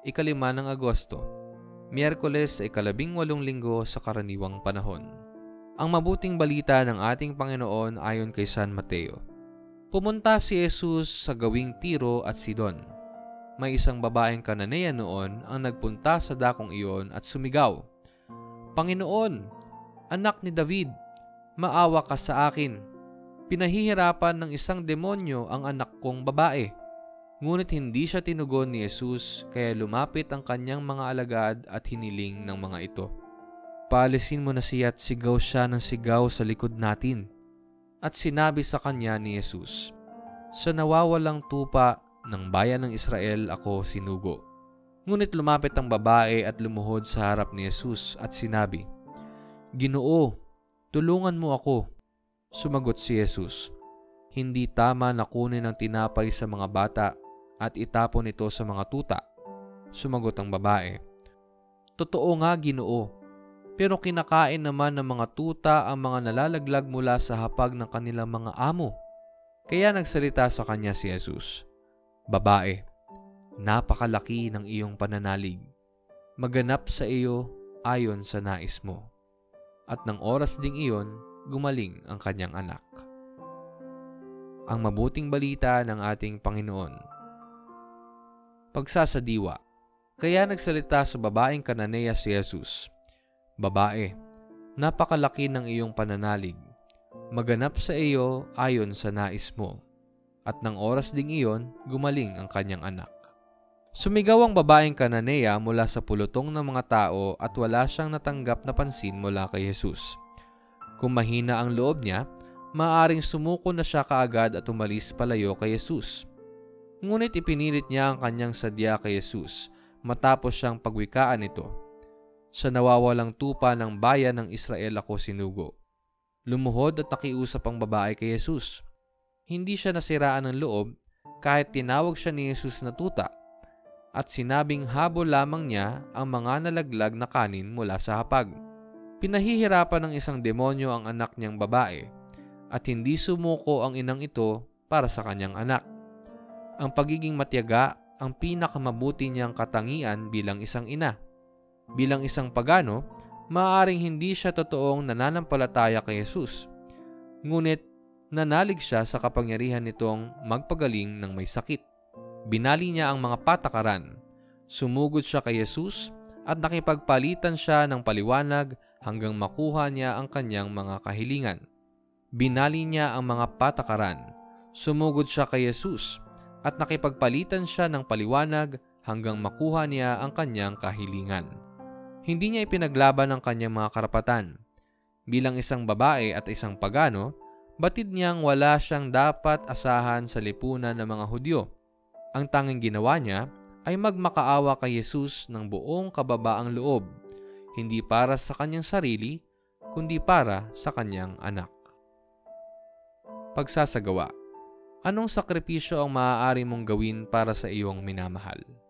5 ng Agosto, Miyerkules sa 18 linggo sa karaniwang panahon. Ang mabuting balita ng ating Panginoon ayon kay San Mateo. Pumunta si Jesus sa gawing Tiro at Sidon. May isang babaeng Kananea noon ang nagpunta sa dakong iyon at sumigaw, "Panginoon, anak ni David, maawa ka sa akin. Pinahihirapan ng isang demonyo ang anak kong babae." Ngunit hindi siya tinugon ni Jesus, kaya lumapit ang kanyang mga alagad at hiniling ng mga ito, "Paalisin mo na siya," at sigaw siya ng sigaw sa likod natin. At sinabi sa kanya ni Jesus, "Sa nawawalang tupa ng bayan ng Israel ako sinugo." Ngunit lumapit ang babae at lumuhod sa harap ni Jesus at sinabi, "Ginoo, tulungan mo ako." Sumagot si Jesus, "Hindi tama na kunin ang tinapay sa mga bata at itapon ito sa mga tuta." Sumagot ang babae, "Totoo nga, Ginoo, pero kinakain naman ng mga tuta ang mga nalalaglag mula sa hapag ng kanilang mga amo." Kaya nagsalita sa kanya si Jesus, "Babae, napakalaki ng iyong pananalig. Maganap sa iyo ayon sa nais mo." At ng oras ding iyon, gumaling ang kanyang anak. Ang mabuting balita ng ating Panginoon. Pagsasadiwa. Kaya nagsalita sa babaeng Kananea si Jesus, "Babae, napakalaki ng iyong pananalig. Maganap sa iyo ayon sa nais mo." At ng oras ding iyon, gumaling ang kanyang anak. Sumigaw ang babaeng Kananea mula sa pulutong ng mga tao at wala siyang natanggap na pansin mula kay Jesus. Kung mahina ang loob niya, maaaring sumuko na siya kaagad at umalis palayo kay Jesus. Ngunit ipinilit niya ang kanyang sadya kay Jesus matapos siyang pagwikaan ito, "Sa nawawalang tupa ng bayan ng Israel ako sinugo." Lumuhod at nakiusap ang babae kay Jesus. Hindi siya nasiraan ng loob kahit tinawag siya ni Jesus na tuta at sinabing habol lamang niya ang mga nalaglag na kanin mula sa hapag. Pinahihirapan ng isang demonyo ang anak niyang babae at hindi sumuko ang inang ito para sa kanyang anak. Ang pagiging matyaga ang pinakamabuti niyang katangian bilang isang ina. Bilang isang pagano, maaaring hindi siya totoong nananampalataya kay Jesus. Ngunit nanalig siya sa kapangyarihan nitong magpagaling ng may sakit. Binali niya ang mga patakaran. Sumugod siya kay Jesus at nakipagpalitan siya ng paliwanag hanggang makuha niya ang kanyang mga kahilingan. Binali niya ang mga patakaran. Sumugod siya kay Jesus at nakipagpalitan siya ng paliwanag hanggang makuha niya ang kanyang kahilingan. Hindi niya ipinaglaban ang kanyang mga karapatan. Bilang isang babae at isang pagano, batid niyang wala siyang dapat asahan sa lipunan ng mga Hudyo. Ang tanging ginawa niya ay magmakaawa kay Jesus ng buong kababaang loob, hindi para sa kanyang sarili, kundi para sa kanyang anak. Pagsasagawa. Anong sakripisyo ang maaari mong gawin para sa iyong minamahal?